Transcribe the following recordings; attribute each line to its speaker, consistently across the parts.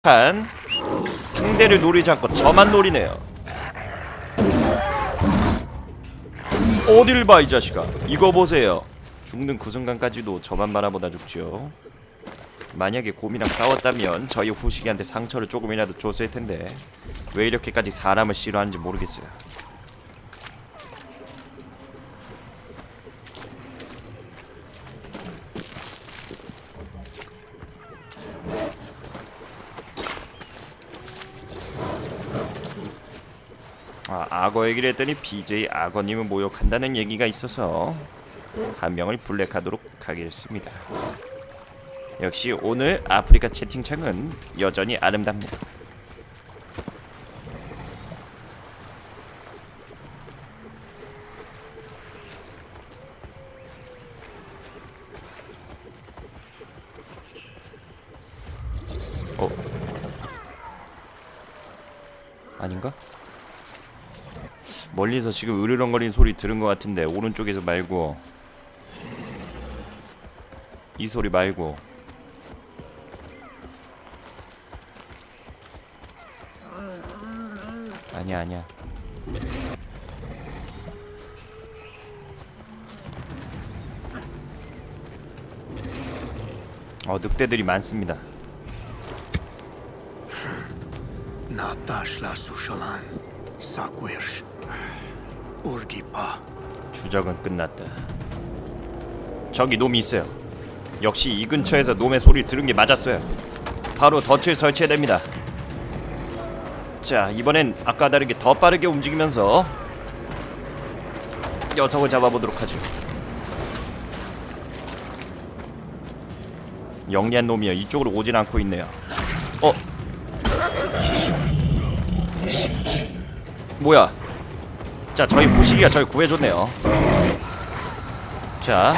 Speaker 1: 한 상대를 노리지 않고 저만 노리네요. 어딜 봐 이 자식아. 이거 보세요. 죽는 그 순간까지도 저만 바라보다 죽죠. 만약에 곰이랑 싸웠다면 저희 후식이한테 상처를 조금이라도 줬을 텐데 왜 이렇게까지 사람을 싫어하는지 모르겠어요. 악어 얘기를 했더니 BJ 악어님을 모욕한다는 얘기가 있어서 한 명을 블랙하도록 하겠습니다. 역시 오늘 아프리카 채팅창은 여전히 아름답니다. 아닌가? 멀리서 지금 으르렁거리는 소리 들은 것 같은데 오른쪽에서 말고 이 소리 말고 아니야 늑대들이 많습니다. 주적은 끝났다. 저기 놈이 있어요. 역시 이 근처에서 놈의 소리를 들은 게 맞았어요. 바로 덫을 설치해야 됩니다. 자, 이번엔 아까 다르게 더 빠르게 움직이면서 녀석을 잡아보도록 하죠. 영리한 놈이요. 이쪽으로 오진 않고 있네요. 뭐야? 자, 저희 후식이가 저희 구해줬네요. 자,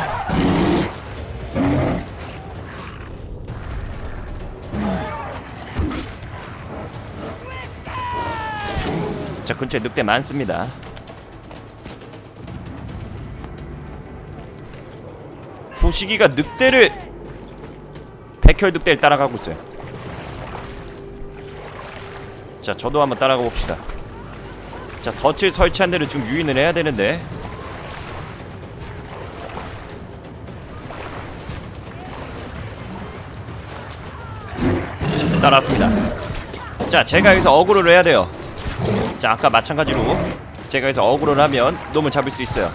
Speaker 1: 근처에 늑대 많습니다. 후식이가 늑대를 백혈 늑대를 따라가고 있어요. 자, 저도 한번 따라가 봅시다. 자, 덫을 설치한 데를 좀 유인을 해야 되는데 따라왔습니다. 자, 제가 여기서 어그로를 해야 돼요. 자, 아까 마찬가지로 제가 여기서 어그로를 하면 놈을 잡을 수 있어요.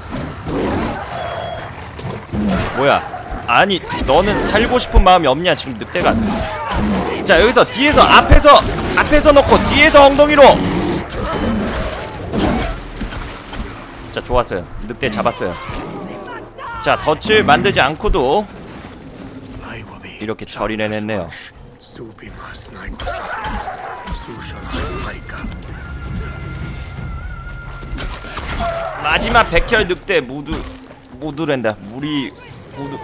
Speaker 1: 뭐야? 아니, 너는 살고 싶은 마음이 없냐 지금 늑대가. 자, 여기서 뒤에서 앞에서 놓고 뒤에서 엉덩이로. 자, 좋았어요. 늑대 잡았어요. 자, 덫을 만들지 않고도 이렇게 처리를 해냈네요. 마지막 백혈 늑대 무두랜다. 무리 무두.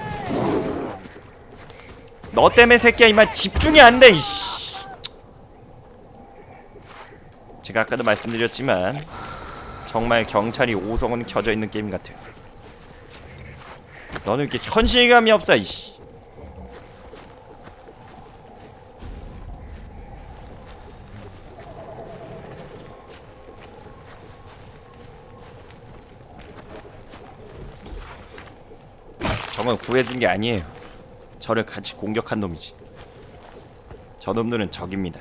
Speaker 1: 너 때문에 새끼야 이만 집중이 안 돼. 이씨. 제가 아까도 말씀드렸지만 정말 경찰이 5성은 켜져 있는 게임 같아요. 너는 이렇게 현실감이 없어. 이씨. 저건 구해준 게 아니에요. 저를 같이 공격한 놈이지. 저 놈들은 적입니다.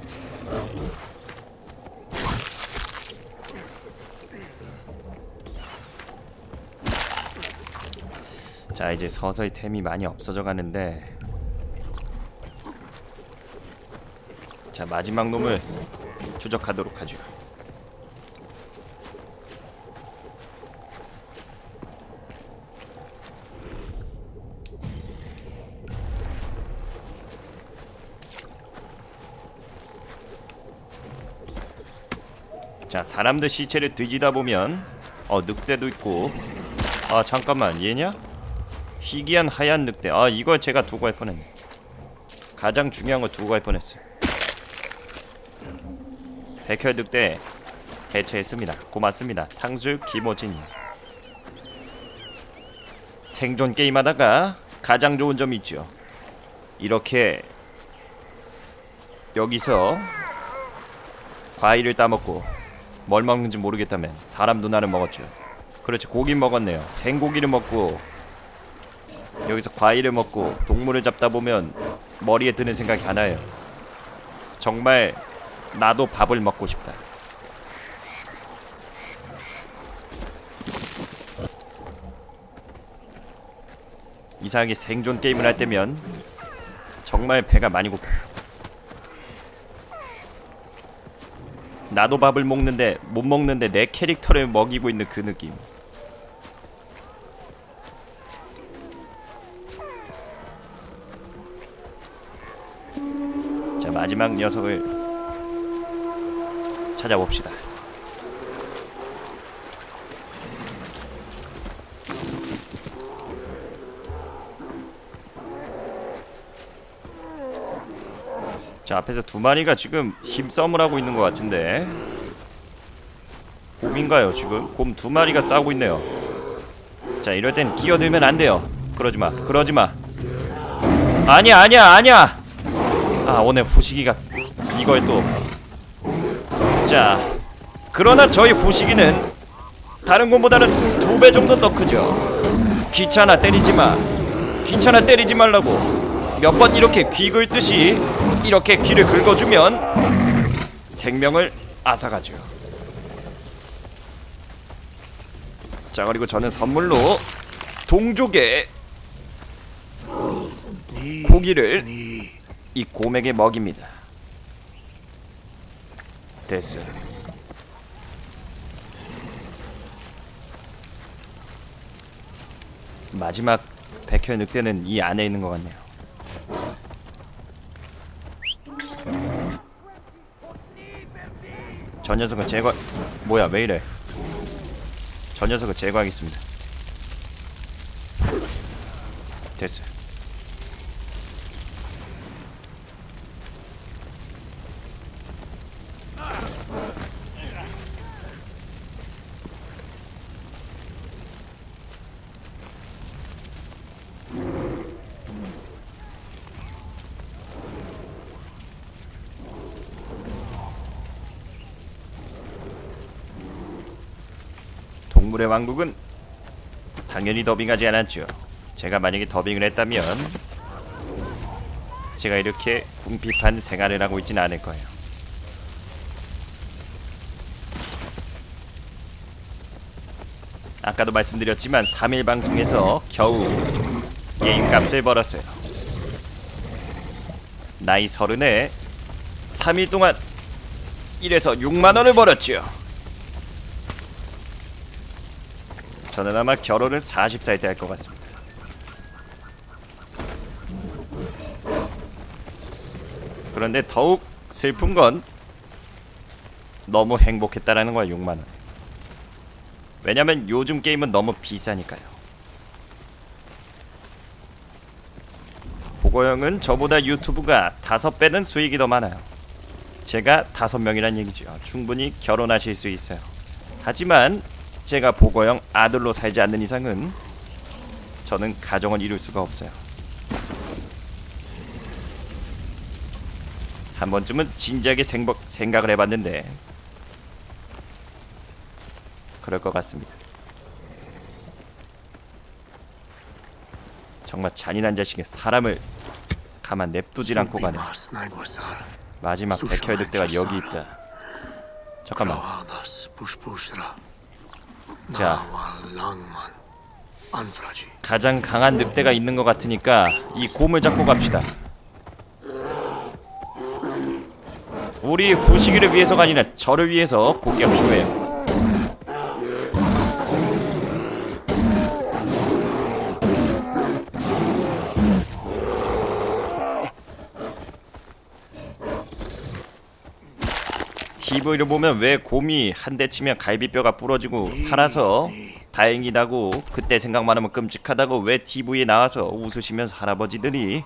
Speaker 1: 자, 이제 서서히 템이 많이 없어져 가는데 자, 마지막 놈을 추적하도록 하죠. 자, 사람들 시체를 뒤지다 보면 늑대도 있고. 잠깐만, 얘냐? 희귀한 하얀 늑대. 이걸 제가 두고 갈 뻔했네. 가장 중요한 거 두고 갈 뻔했어요. 백혈 늑대 해체했습니다. 고맙습니다. 탕수육 김호진님. 생존 게임하다가 가장 좋은 점이 있죠. 이렇게 여기서 과일을 따먹고 뭘 먹는지 모르겠다면 사람 누나를 먹었죠. 그렇죠, 고기 먹었네요. 생고기를 먹고 여기서 과일을 먹고 동물을 잡다 보면 머리에 드는 생각이 하나예요. 정말 나도 밥을 먹고 싶다. 이상하게 생존 게임을 할 때면 정말 배가 많이 고파요. 나도 밥을 먹는데 못 먹는데 내 캐릭터를 먹이고 있는 그 느낌. 자, 마지막 녀석을 찾아봅시다. 자, 앞에서 두 마리가 지금 힘싸움을 하고 있는 것 같은데 곰인가요? 지금 곰 두 마리가 싸우고 있네요. 자, 이럴 땐 끼어들면 안 돼요. 그러지마, 그러지마. 아니야, 아니야, 아니야. 아, 오늘 후시기가 이걸 또. 자, 그러나 저희 후시기는 다른 곰보다는 2배 정도 더 크죠. 귀찮아, 때리지마. 귀찮아, 때리지 말라고. 몇 번 이렇게 귀 긁듯이 이렇게 귀를 긁어주면 생명을 앗아가죠. 자, 그리고 저는 선물로 동족의 고기를 이 곰에게 먹입니다. 됐어요. 마지막 백혈 늑대는 이 안에 있는 것 같네요. 저 녀석은 제거... 뭐야, 왜 이래. 저 녀석을 제거하겠습니다. 됐어요. 동물의 왕국은 당연히 더빙하지 않았죠. 제가 만약에 더빙을 했다면 제가 이렇게 궁핍한 생활을 하고 있지는 않을 거예요. 아까도 말씀드렸지만 3일 방송에서 겨우 게임값을 벌었어요. 나이 30에 3일 동안 일해서 6만원을 벌었죠. 저는 아마 결혼은 40살 때 할 것 같습니다. 그런데 더욱 슬픈 건 너무 행복했다라는 거야. 6만원. 왜냐면 요즘 게임은 너무 비싸니까요. 보고형은 저보다 유튜브가 5배는 수익이 더 많아요. 제가 5명이란 얘기죠. 충분히 결혼하실 수 있어요. 하지만 제가 보고형 아들로 살지 않는 이상은 저는 가정을 이룰 수가 없어요. 한 번쯤은 진지하게 생각을 해봤는데 그럴 것 같습니다. 정말 잔인한 자식이 사람을 가만 냅두질 않고 가네. 마지막 백혈 늑대가 여기 있다. 잠깐만. 자, 가장 강한 늑대가 있는 것 같으니까 이 곰을 잡고 갑시다. 우리 후시기를 위해서가 아니라 저를 위해서 고기가 필요해요. TV를 보면 왜 곰이 한 대 치면 갈비뼈가 부러지고 살아서 다행이다고 그때 생각만 하면 끔찍하다고 왜 TV에 나와서 웃으시면서 할아버지들이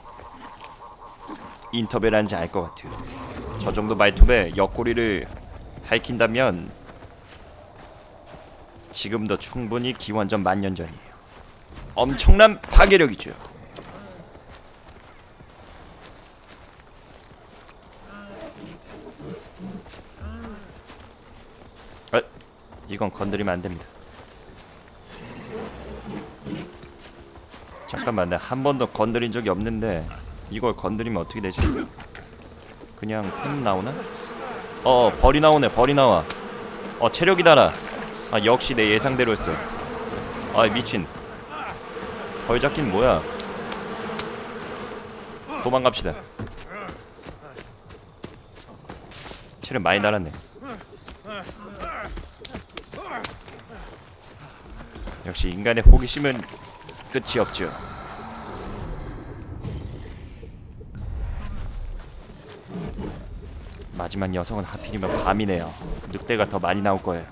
Speaker 1: 인터뷰를 하는지 알 것 같아요. 저 정도 말톱에 옆구리를 핥힌다면 지금도 충분히 기원전 만년 전이에요. 엄청난 파괴력이죠. 이건 건드리면 안 됩니다. 잠깐만, 내가 한 번도 건드린 적이 없는데 이걸 건드리면 어떻게 되지? 그냥 템 나오나? 벌이 나오네. 벌이 나와. 체력이 달아. 역시 내 예상대로였어. 미친. 벌 잡긴 뭐야. 도망갑시다. 체력 많이 달았네. 역시 인간의 호기심은 끝이 없죠. 마지막 녀석은 하필이면 밤이네요. 늑대가 더 많이 나올 거예요.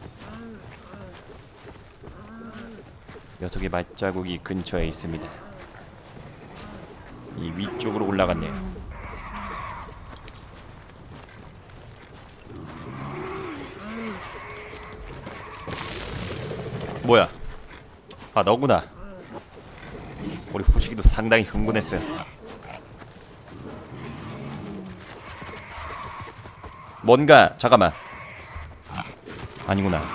Speaker 1: 녀석의 발자국이 근처에 있습니다. 이 위쪽으로 올라갔네요. 뭐야? 너구나. 우리 후식이도 상당히 흥분했어요. 뭔가 잠깐만. 아니구나.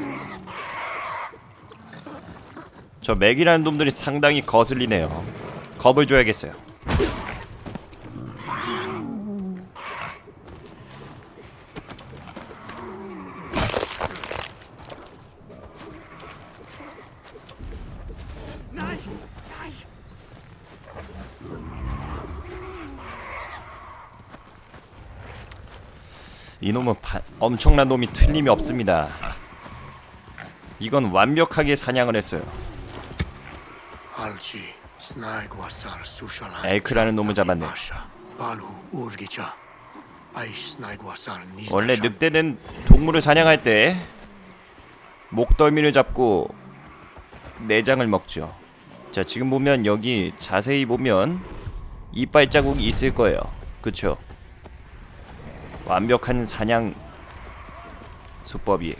Speaker 1: 저 맥이라는 놈들이 상당히 거슬리네요. 겁을 줘야겠어요. 이놈은 엄청난 놈이 틀림이 없습니다. 이건 완벽하게 사냥을 했어요. 엘크라는 놈을 잡았네. 원래 늑대는 동물을 사냥할 때 목덜미를 잡고 내장을 먹죠. 자, 지금 보면 여기 자세히 보면 이빨 자국이 있을 거예요. 그쵸? 완벽한 사냥 수법이에요.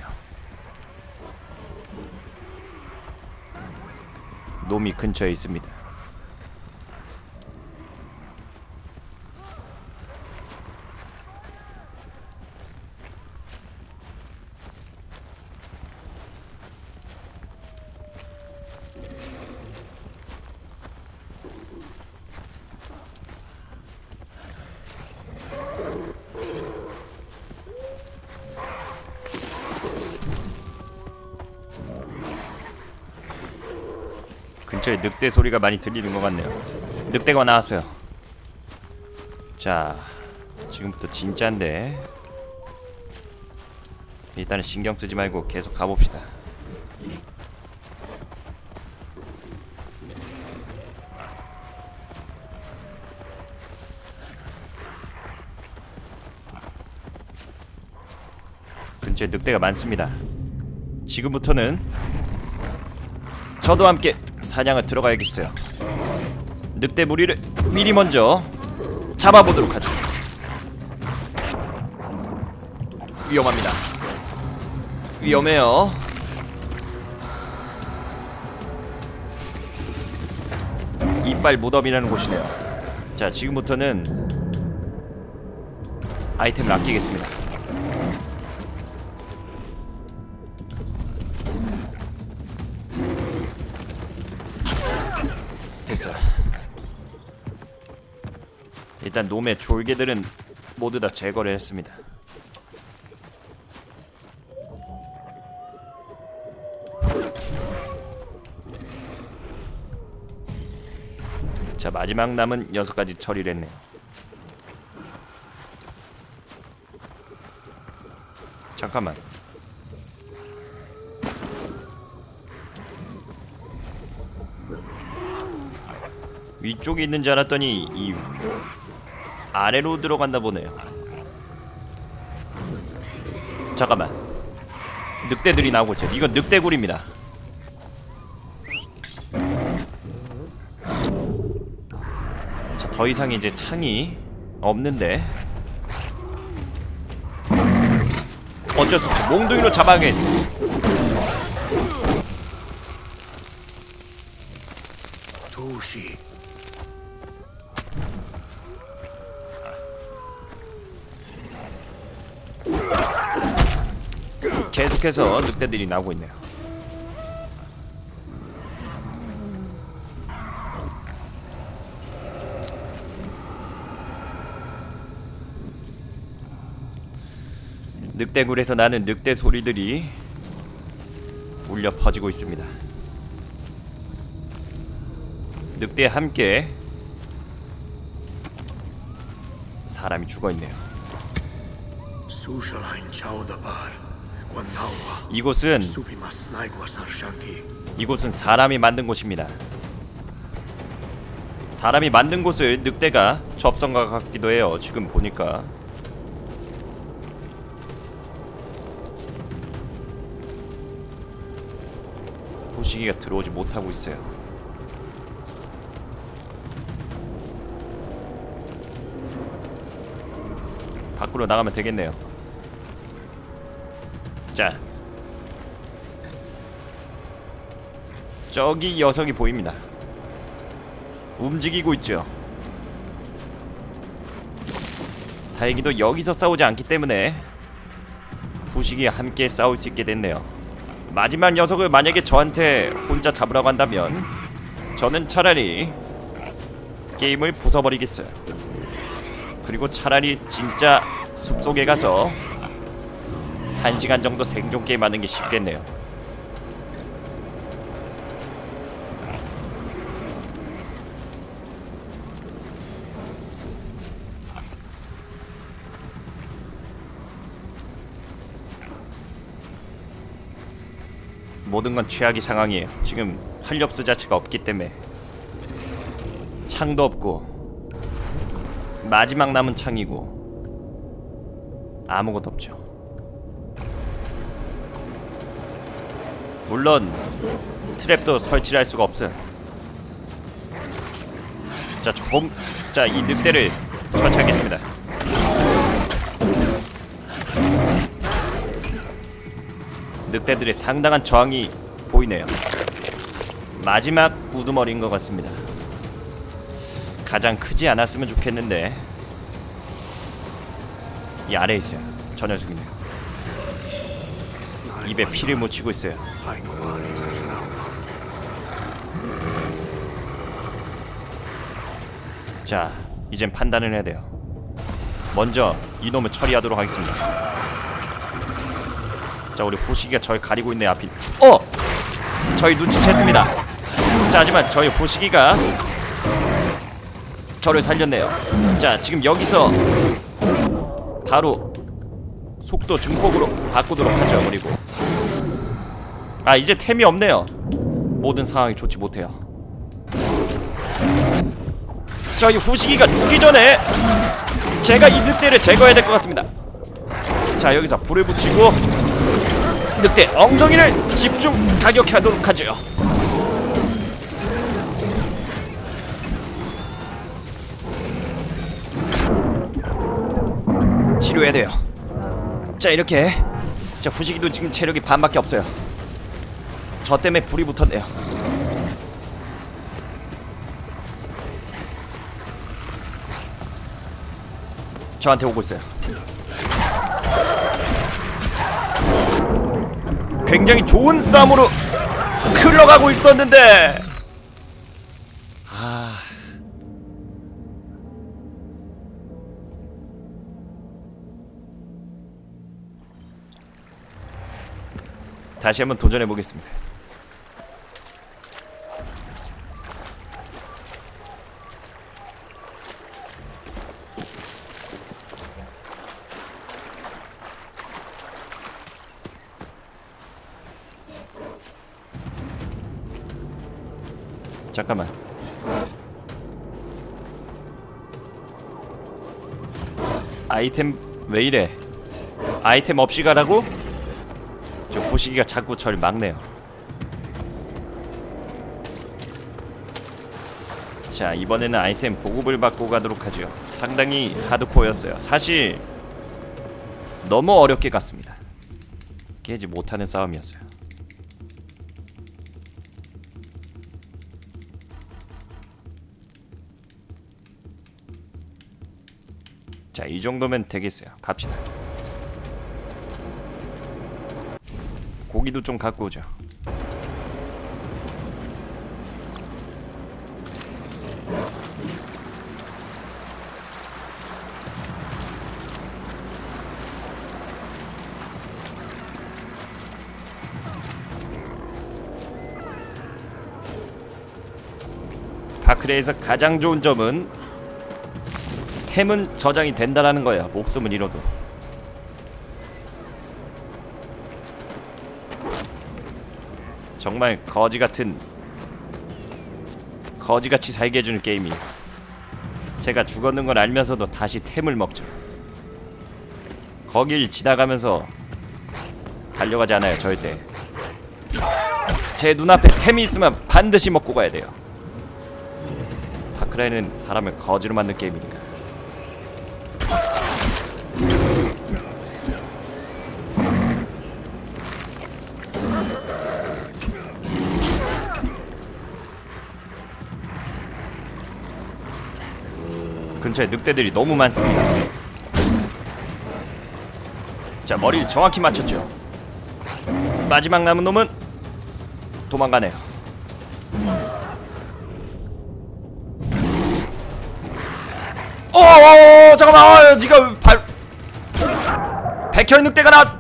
Speaker 1: 놈이 근처에 있습니다. 근처에 늑대 소리가 많이 들리는 것 같네요. 늑대가 나왔어요. 자, 지금부터 진짜인데 일단은 신경 쓰지 말고 계속 가봅시다. 근처에 늑대가 많습니다. 지금부터는 저도 함께 사냥을 들어가야겠어요. 늑대 무리를 미리 먼저 잡아보도록 하죠. 위험합니다. 위험해요. 이빨 무덤이라는 곳이네요. 자, 지금부터는 아이템을 아끼겠습니다. 됐어. 일단 놈의 졸개들은 모두 다 제거를 했습니다. 자, 마지막 남은 6가지 처리를 했네요. 잠깐만. 위쪽에 있는 줄 알았더니 이 아래로 들어간다 보네요. 잠깐만. 늑대들이 나오고 있어요. 이건 늑대굴입니다. 자, 더 이상 이제 창이 없는데 어쩔 수 없어. 몽둥이로 잡아야겠어.
Speaker 2: 도시.
Speaker 1: 계속해서 늑대들이 나오고 있네요. 늑대굴에서 나는 늑대 소리들이 울려 퍼지고 있습니다. 늑대와 함께 사람이 죽어있네요. 이곳은 사람이 만든 곳입니다. 사람이 만든 곳을 늑대가 접선 것 같기도 해요. 지금 보니까. 부시기가 들어오지 못하고 있어요. 밖으로 나가면 되겠네요. 자, 저기 녀석이 보입니다. 움직이고 있죠. 다행히도 여기서 싸우지 않기 때문에 부시기와 함께 싸울 수 있게 됐네요. 마지막 녀석을 만약에 저한테 혼자 잡으라고 한다면 저는 차라리 게임을 부숴버리겠어요. 그리고 차라리 진짜 숲속에 가서 1시간 정도 생존 게임 하는 게 쉽겠네요. 모든 건 최악의 상황이에요. 지금 활력수 자체가 없기 때문에 창도 없고 마지막 남은 창이고 아무것도 없죠. 물론 트랩도 설치를 할 수가 없어요. 자, 이 늑대를 처치하겠습니다. 늑대들의 상당한 저항이 보이네요. 마지막 우두머리인 것 같습니다. 가장 크지 않았으면 좋겠는데 이 아래에 있어요. 저 녀석이네요. 입에 피를 묻히고 있어요. 자, 이젠 판단을 해야 돼요. 먼저 이놈을 처리하도록 하겠습니다. 자, 우리 후시기가 저를 가리고 있네. 앞이 저희 눈치챘습니다. 자, 하지만 저희 후시기가 저를 살렸네요. 자, 지금 여기서 바로 속도 증폭으로 바꾸도록 하죠. 그리고 이제 템이 없네요. 모든 상황이 좋지 못해요. 저희 후시기가 죽기 전에 제가 이 늑대를 제거해야 될 것 같습니다. 자, 여기서 불을 붙이고 늑대 엉덩이를 집중 타격하도록 하죠. 치료해야 돼요. 자, 이렇게. 자, 후시기도 지금 체력이 반밖에 없어요. 저 때문에 불이 붙었네요. 저한테 오고 있어요. 굉장히 좋은 싸움으로 흘러가고 있었는데 다시 한번 도전해 보겠습니다. 잠깐만. 아이템 왜 이래? 아이템 없이 가라고? 저 부시기가 자꾸 저를 막네요. 자, 이번에는 아이템 보급을 받고 가도록 하죠. 상당히 하드코어였어요. 사실 너무 어렵게 갔습니다. 깨지 못하는 싸움이었어요. 자, 이 정도면 되겠어요. 갑시다. 고기도 좀 갖고 오죠. 바크레에서 가장 좋은 점은 템은 저장이 된다라는 거야. 목숨을 잃어도. 정말 거지같이 살게 해주는 게임이에요. 제가 죽었는 걸 알면서도 다시 템을 먹죠. 거길 지나가면서 달려가지 않아요. 절대. 제 눈앞에 템이 있으면 반드시 먹고 가야 돼요. 파크라이는 사람을 거지로 만든 게임이니까. 근처에 늑대들이 너무 많습니다. 자, 머리를 정확히 맞췄죠. 마지막 남은 놈은 도망가네요. 잠깐만. 니가 백혈 늑대가 나왔어.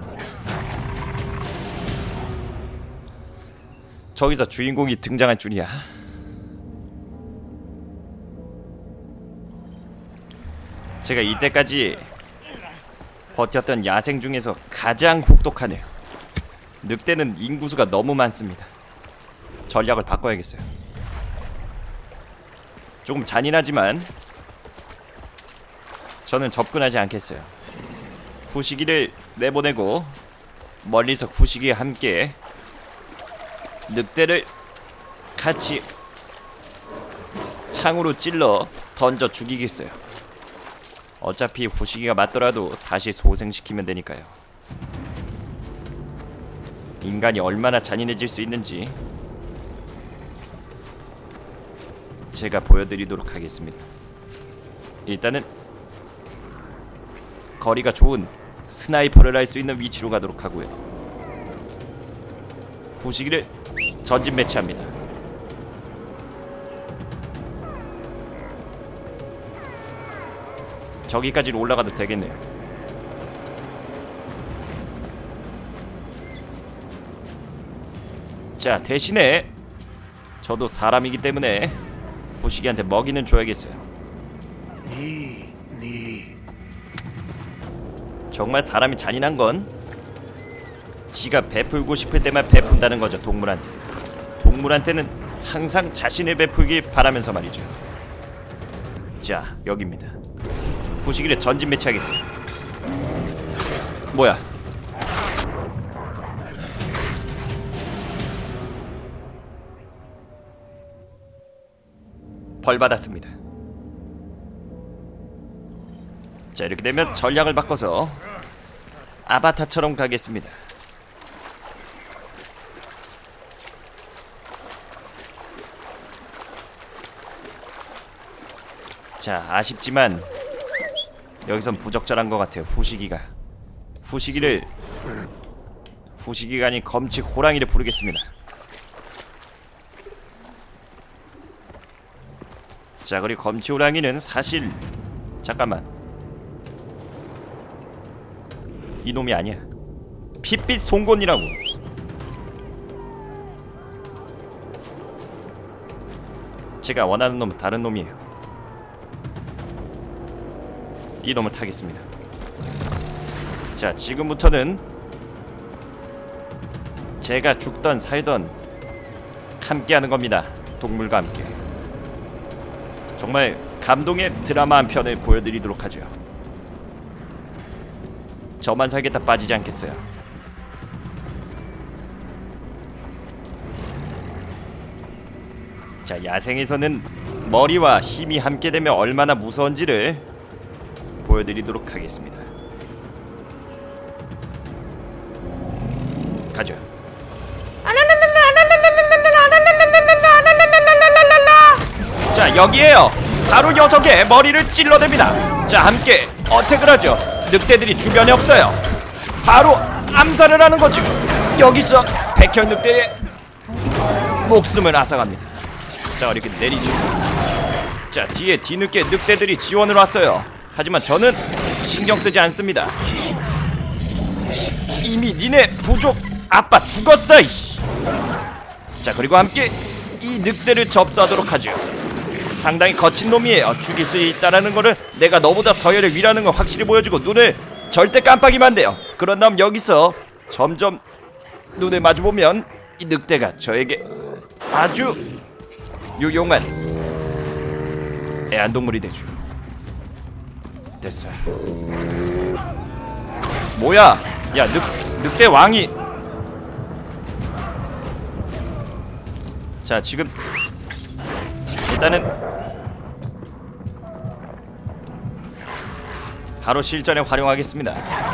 Speaker 1: 저기서 주인공이 등장할 줄이야. 제가 이때까지 버텼던 야생 중에서 가장 혹독하네요. 늑대는 인구수가 너무 많습니다. 전략을 바꿔야겠어요. 조금 잔인하지만 저는 접근하지 않겠어요. 후시기를 내보내고 멀리서 후시기와 함께 늑대를 같이 창으로 찔러 던져 죽이겠어요. 어차피 후시기가 맞더라도 다시 소생시키면 되니까요. 인간이 얼마나 잔인해질 수 있는지 제가 보여드리도록 하겠습니다. 일단은 거리가 좋은 스나이퍼를 할 수 있는 위치로 가도록 하고요. 후시기를 전진 배치합니다. 저기까지는 올라가도 되겠네요. 자, 대신에 저도 사람이기 때문에 후시기한테 먹이는 줘야겠어요. 정말 사람이 잔인한 건 지가 베풀고 싶을 때만 베푼다는 거죠. 동물한테는 항상 자신을 베풀길 바라면서 말이죠. 자, 여기입니다. 후시기를 전진 배치하겠어요. 뭐야? 벌 받았습니다. 자, 이렇게 되면 전략을 바꿔서 아바타처럼 가겠습니다. 자, 아쉽지만 여기선 부적절한 것 같아요. 후시기가 아닌 검치 호랑이를 부르겠습니다. 자, 그리고 검치 호랑이는 사실 잠깐만, 이놈이 아니야. 핏빛 송곳니라고. 제가 원하는 놈은 다른 놈이에요. 이 놈을 타겠습니다. 자, 지금부터는 제가 죽던 살던 함께하는 겁니다. 동물과 함께. 정말 감동의 드라마 한 편을 보여드리도록 하죠. 저만 살겠다 빠지지 않겠어요. 자, 야생에서는 머리와 힘이 함께 되면 얼마나 무서운지를 보여드리도록 하겠습니다. 가죠. 자, 여기에요. 바로 녀석의 머리를 찔러댑니다. 자, 함께 어택을 하죠. 늑대들이 주변에 없어요. 바로 암살을 하는 거죠. 여기서 백혈 늑대의 목숨을 앗아갑니다. 자, 이렇게 내리죠. 자, 뒤에 뒤늦게 늑대들이 지원을 왔어요. 하지만 저는 신경 쓰지 않습니다. 이미 니네 부족 아빠 죽었어. 이씨. 자, 그리고 함께 이 늑대를 접수하도록 하죠. 상당히 거친 놈이에요. 죽일 수 있다라는 거를 내가 너보다 서열의 위라는 걸 확실히 보여주고 눈을 절대 깜빡이면 안 돼요. 그런 다음 여기서 점점 눈을 마주보면 이 늑대가 저에게 아주 유용한 애완동물이 되죠. 됐어요. 뭐야? 야, 늑대 왕이. 자, 지금 일단은 바로 실전에 활용하겠습니다.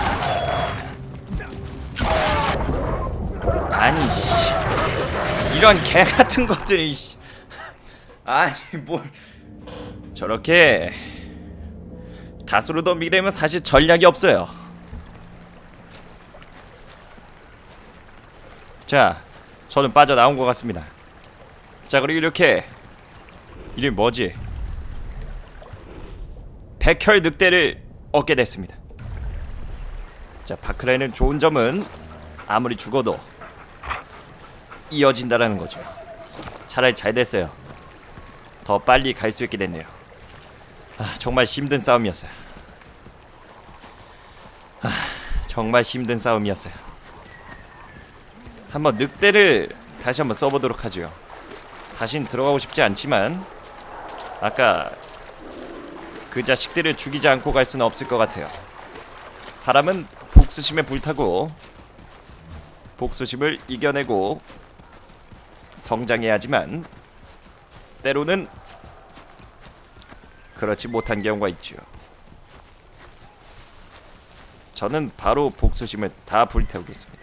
Speaker 1: 아니, 이런 개 같은 것들이. 아니, 뭘 저렇게 다수로 덤비게 되면 사실 전략이 없어요. 자, 저는 빠져나온 것 같습니다. 자, 그리고 이렇게 이름이 뭐지? 백혈 늑대를 얻게 됐습니다. 자, 바크라이는 좋은 점은 아무리 죽어도 이어진다라는 거죠. 차라리 잘 됐어요. 더 빨리 갈 수 있게 됐네요. 정말 힘든 싸움이었어요. 정말 힘든 싸움이었어요. 한번 늑대를 다시 한번 써보도록 하죠. 다신 들어가고 싶지 않지만 아까 그 자식들을 죽이지 않고 갈 수는 없을 것 같아요. 사람은 복수심에 불타고 복수심을 이겨내고 성장해야 하지만 때로는 그렇지 못한 경우가 있죠. 저는 바로 복수심을 다 불태우겠습니다.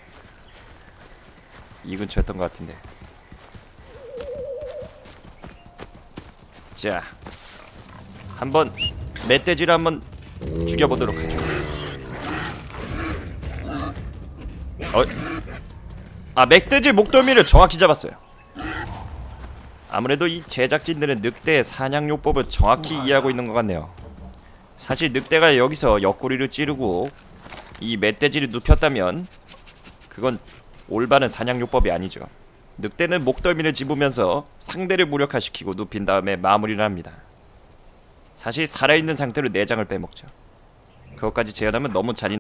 Speaker 1: 이 근처였던 것 같은데. 자, 한번 멧돼지를 한번 죽여보도록 하죠. 멧돼지 목덜미를 정확히 잡았어요. 아무래도 이 제작진들은 늑대의 사냥요법을 정확히 이해하고 있는 것 같네요. 사실 늑대가 여기서 옆구리를 찌르고 이 멧돼지를 눕혔다면 그건 올바른 사냥요법이 아니죠. 늑대는 목덜미를 집으면서 상대를 무력화시키고 눕힌 다음에 마무리를 합니다. 사실 살아있는 상태로 내장을 빼먹죠. 그것까지 재현하면 너무 잔인.